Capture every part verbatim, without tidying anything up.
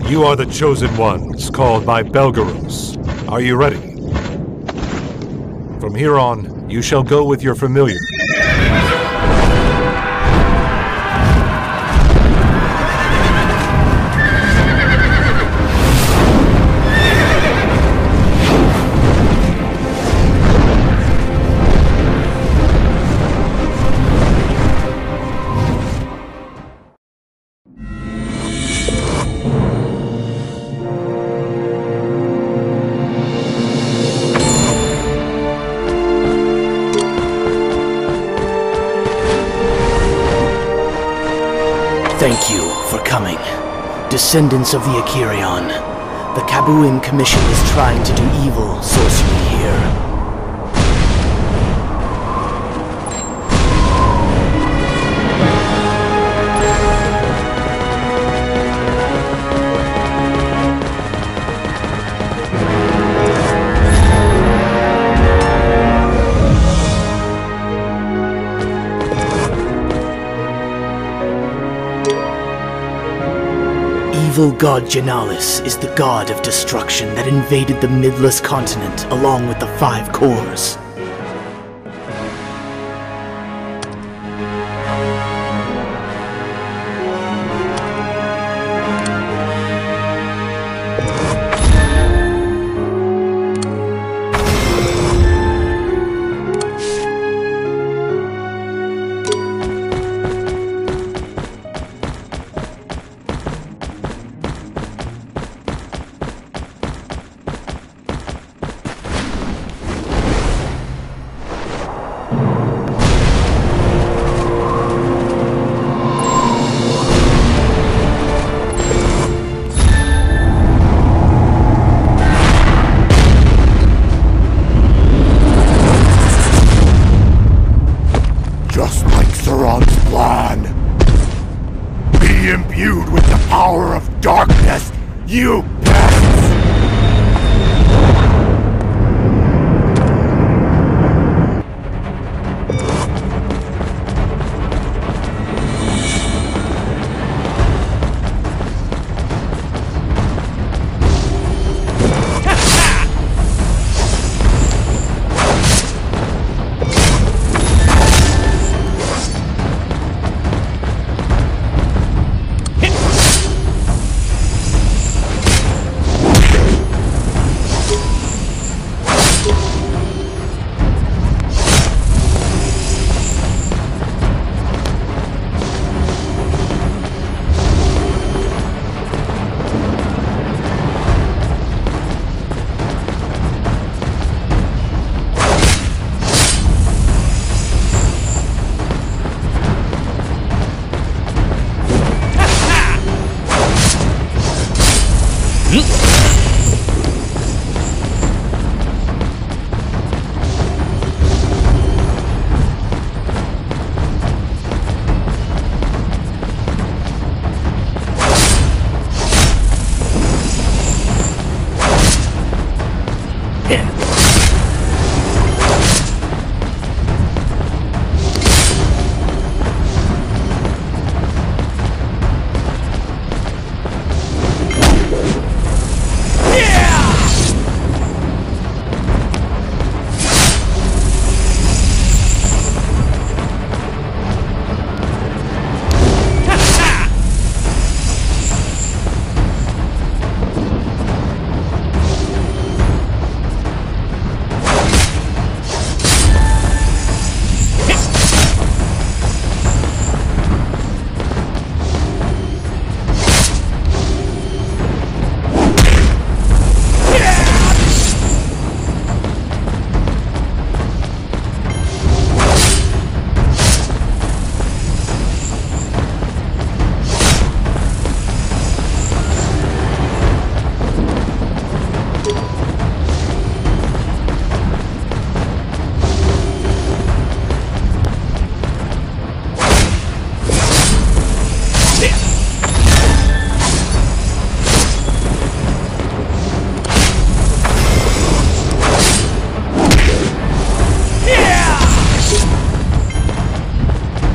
You are the chosen ones, called by Belgaros. Are you ready? From here on, you shall go with your familiar. Thank you for coming, descendants of the Ikarion. The Kabuim Commission is trying to do evil sorcery here. Evil god Genalis is the god of destruction that invaded the Midless continent along with the Five Cores. Imbued with the power of darkness, you pests!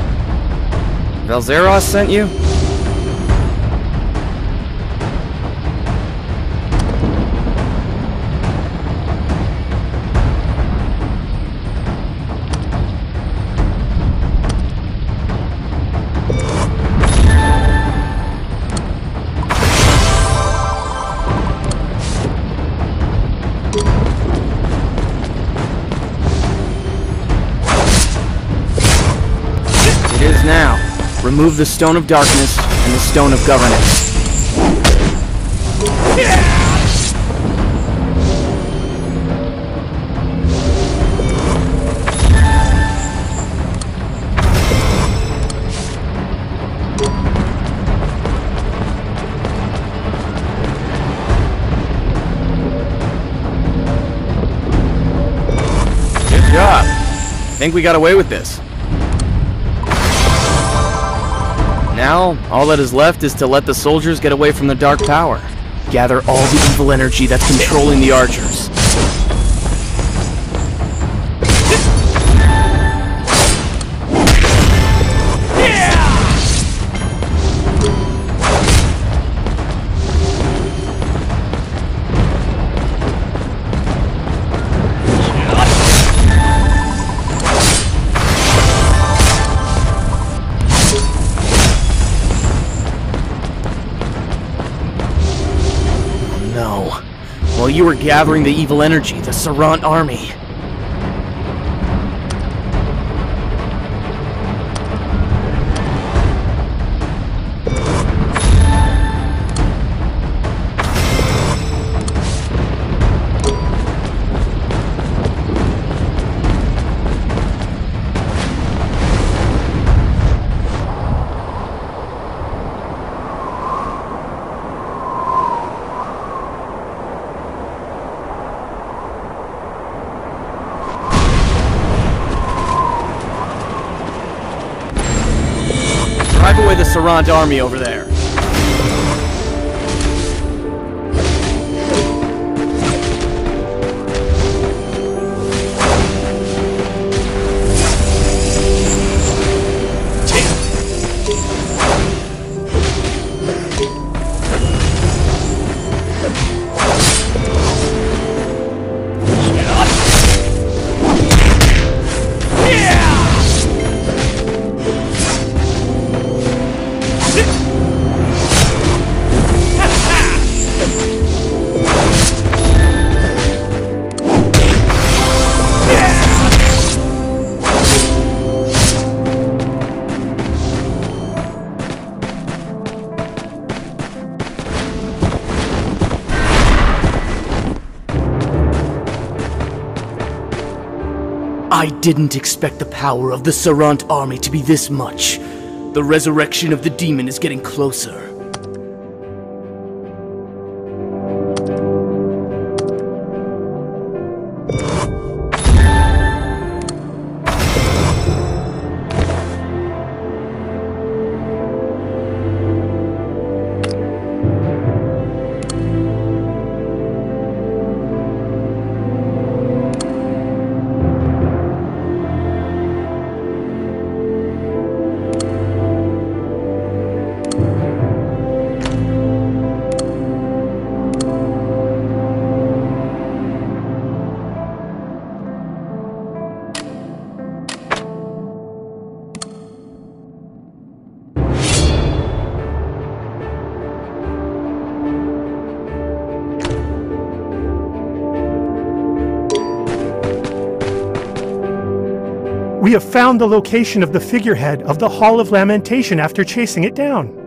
Velzeros sent you? remove the Stone of Darkness and the Stone of Governance. Good job. I think we got away with this. Now, all that is left is to let the soldiers get away from the dark power. Gather all the evil energy that's controlling the archers. While you were gathering the evil energy, the Serant army. Drive away the Serant army over there. I didn't expect the power of the Serant army to be this much. The resurrection of the demon is getting closer. We have found the location of the figurehead of the Hall of Lamentation after chasing it down.